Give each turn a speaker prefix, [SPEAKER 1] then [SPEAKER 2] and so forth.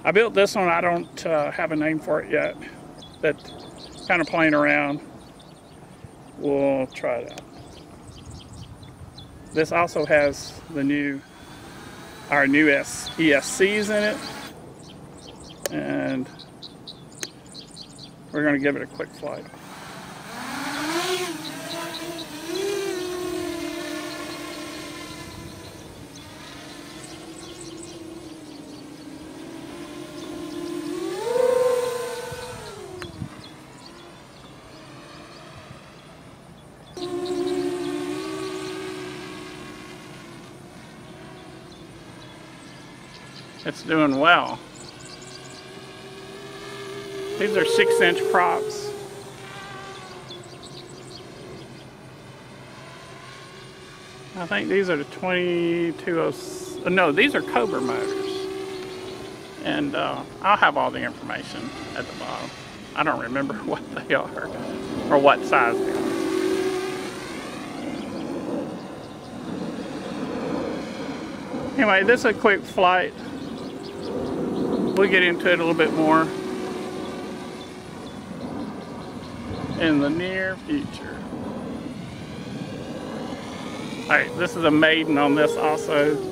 [SPEAKER 1] I built this one. I don't have a name for it yet, but kind of playing around. We'll try it out. This also has our new ESCs in it, and we're going to give it a quick flight. It's doing well. These are 6-inch props. I think these are the 2206. No, these are Cobra motors. And I'll have all the information at the bottom. I don't remember what they are or what size they are. Anyway, this is a quick flight. We'll get into it a little bit more in the near future. Alright, this is a maiden on this also.